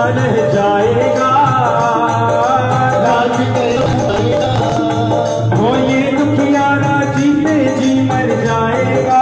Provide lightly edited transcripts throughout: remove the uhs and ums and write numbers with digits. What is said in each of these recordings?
रह जाएगा, लाज गया हो ये दुखियारा जीते जी मर जाएगा,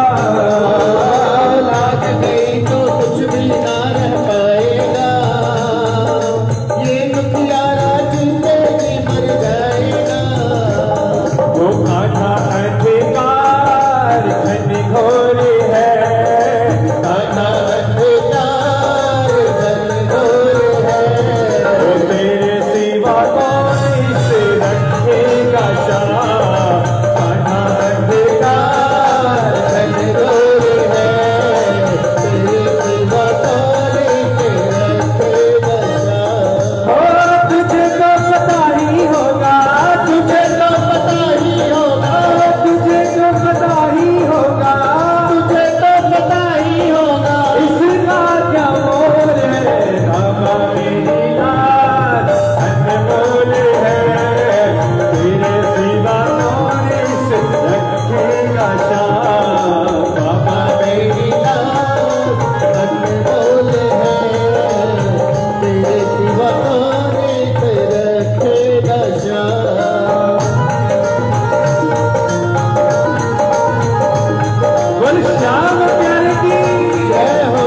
लाज गई तो कुछ भी ना रह पाएगा, ये दुखियारा जीते जी मर जाएगा। वो कान्हा अंधकार घनघोर है, कान्हा अंधकार घनघोर है, वो तेरे सिवा कौन इसे रखेगा शाह, कान्हा अंधकार घनघोर है, तेरे सिवा कौन इसे रखेगा शाह। हो तुझे तो पता ही होगा, तुझे तो पता ही होगा, तुझे तो पता ही होगा, तुझे तो पता ही होगा, इसका क्या मोल है, बाबा मेरी लाज अनमोल है, तेरे सिवा कौन इसे रखेगा शाह, बाबा मेरी लाज अनमोल है, तेरे सिवा कौन इसे रखेगा शाह। बोल श्याम प्यारे की जय हो।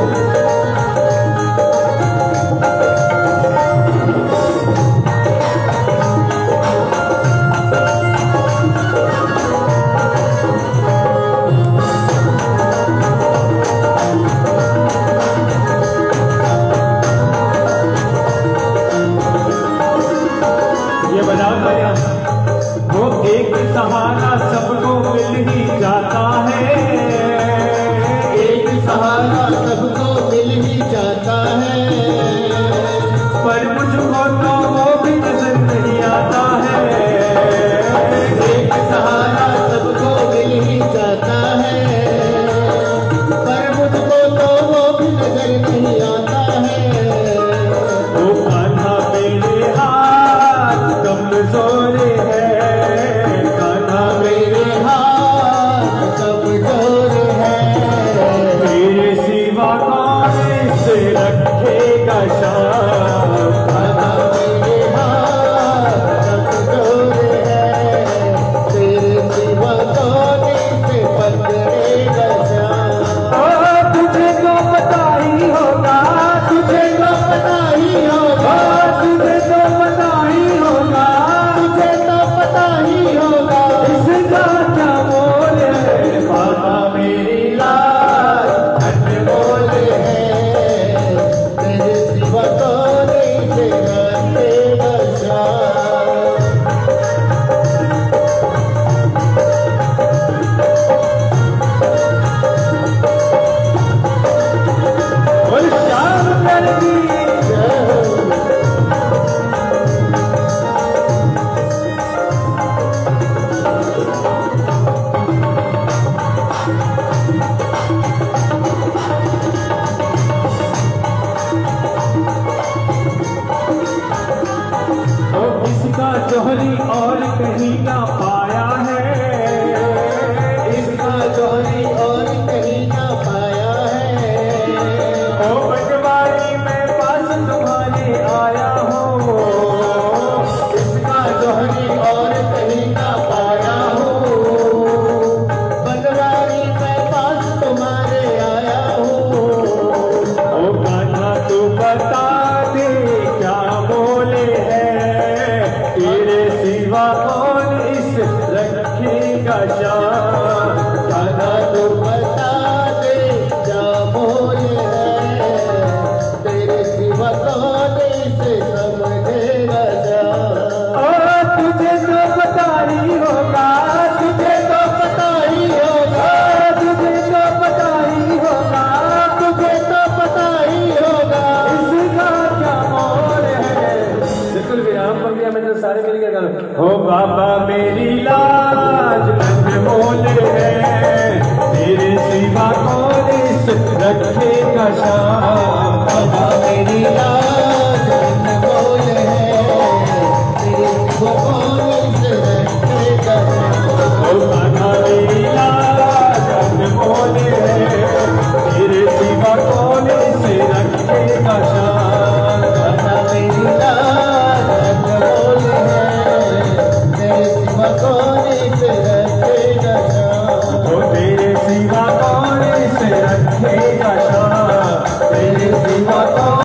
ये बजाओ भैया। वो एक सहारा सबको मिल ही जाता है, एक सहारा सबको मिल ही जाता है, पर मुझको तो वो भी नजर नहीं आता है, एक सहारा सबको मिल ही जाता है, पर मुझको तो वो भी नजर नहीं आता है। वो कान्हा मेरे हाथ कमजोर है, कान्हा मेरे हाथ कमजोर है, मेरे सिवा कौन इसे रखेगा शाह, कान्हा मेरे हाथ कमजोर है, तेरे सिवा कौन इसे पकड़ेगा शाह। ओ तुझे तो पता ही होगा, तुझे तो पता ही होगा, तुझे तो पता ही होगा, तुझे तो पता ही होगा, इसका क्या मोल है, बाबा मेरी लाज अनमोल है, तेरे सिवा कौन इसे रखेगा शाह। बोल श्याम प्यारे की जय हो। ओ इसका जोहरी और कहीं ना पाया है, इसका जोहरी और कहीं ना पाया है, ओ पटवारी मैं पास तुम्हारे आया हूँ, इसका जोहरी और कहीं ना पाया हूँ, बनवारी मैं पास तुम्हारे आया हूँ। ओ कान्हा तू बता दे क्या मोल है, तेरे सिवा कौन इस रखेगा शाह, कान्हा तू बता दे क्या मोल है, तेरे सिवा कौन इसे समझेगा शाह। ओ तुझे तो पता ही होगा, तुझे तो पता ही होगा, तुझे तो पता ही होगा, तुझे तो पता ही होगा, इसका क्या मोल है, बिल्कुल विराम पड़ गया, मैं तो सारे मिल गए गाना। हो बाबा मेरी लाज अनमोल है, तेरे सिवा कौन इस रखेगा शाह, बाबा मेरी लाज